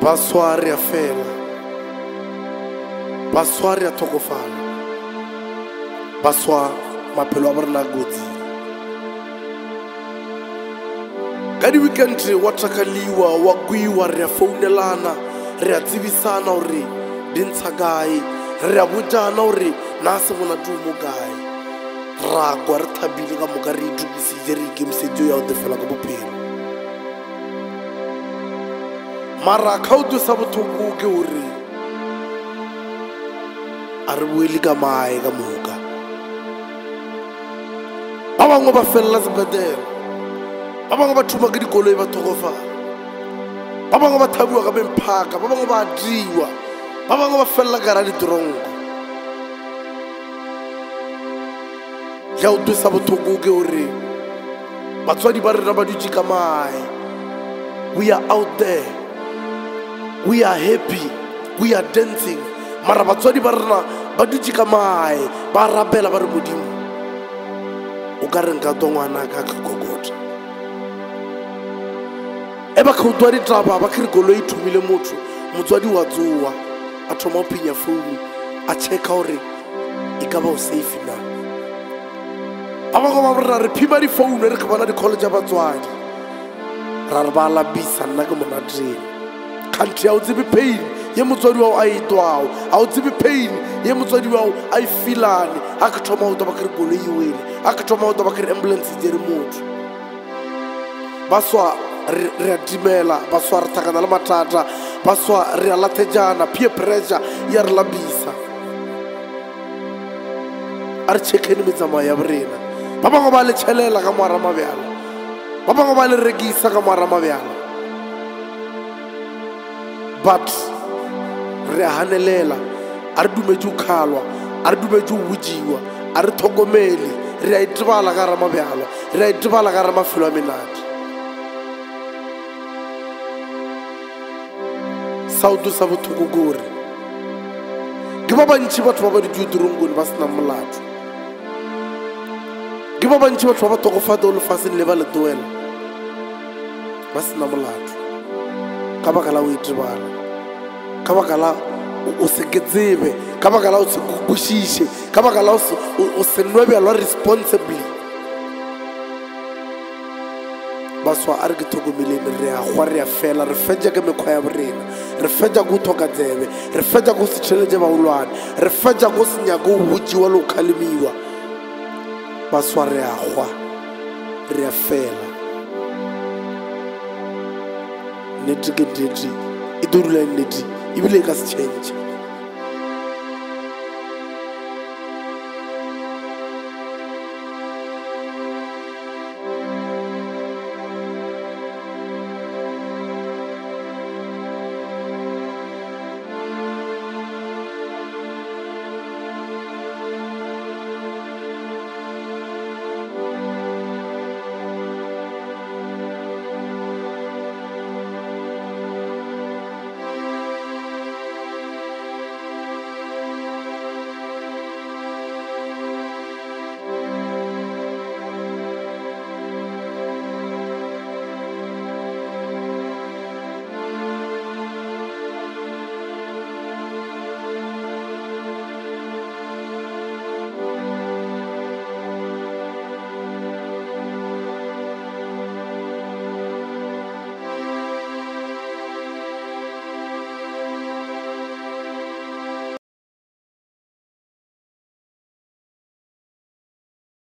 baswari ya fela, baswari ya thokofala, baswa maphelo a borena kotsi. Ka di weekend wa thakaliwa wa kuiwa re a founelana re a tsebisana hore di ntsha kae re a botsana hore na se bona tumo kae ra kwa re thabile ka moka re itukisitse re ikemiseditse ya o tefela ka bophelo. Mara khautu sa bothoko ke hore a re buele ka mae ka moka. Ba bangwe ba fella sepetlele, ba bangwe ba thuma ke dikoloi ba thokofala, ba bangwe ba thabiwa ka bemphaka, ba bangwe ba adiwa, ba bangwe ba fella ka hara ditoronko. Ya o twisa bothoko ke hore batswadi ba rena ba dutse ka mae. We are out there, we are happy, we are dancing, mara batswadi ba rena ba dutse ka mae ba rapela ba re Modimo o ka re nka twa ngwana ka kokota. E ba khautwa ditaba ba khire koloi thumile motho motswadi wa tsoa a thoma o pinya phone a checka hore e ka ba o safe na. Ba bangwe ba rena re phima di phone re ke bona di call tsa batswadi ra re ba labisa nna ke monateng. Country a o tsebe pain ye motswadi wa a itwao, a o tsebe pain ye motswadi wa a I feelane a ke thoma o taba ke koloi e wele, a ke thoma o taba ke ambulance e re motho. Baswa re a dimela, baswa re thakana le mathata, baswa re a lathejana, peer pressure ya re labisa. A re checkeni metsamao ya borena. Ba bangwe ba le tšhelela ka moara mabjala, ba bangwe ba le rekisa ka moara mabjala. But re a hanelela, a re dumetse o khalwa, a re dumetse o bojiwa, a re thokomele, re a itebala ka hara mabjala, re a itebala ka hara mafelo a menate. Sautu sa bothoko ke hore ke ba bantši batho ba ba ditšo toronkong ba sena molato, ke ba bantši batho ba ba tokofata o lefaseng le ba letowela ba sena molato ka baka la o itebala, ka baka la o se ke tsebe, ka baka la o se kwešiše, ka baka la o se nwe bjalwa responsibly. Baswa a re ke thokomeleng re a gwa re a fela, re fetša ke mekgwa ya borena, re fetša ko o thoka tsebe, re fetša ko se tšheletse baolwane, re fetša ko se nyako o botsiwa le o khalemiwa. Baswa re a gwa re a fela. Nnete ke nnete e tlo dula nnete ebile e ka se change.